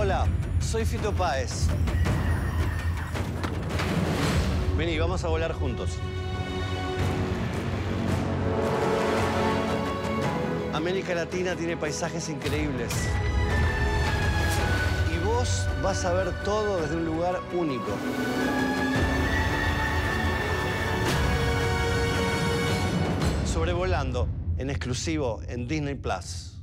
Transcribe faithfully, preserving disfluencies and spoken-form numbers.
Hola, soy Fito Páez. Vení, vamos a volar juntos. América Latina tiene paisajes increíbles. Y vos vas a ver todo desde un lugar único. Sobrevolando, en exclusivo en Disney Plus.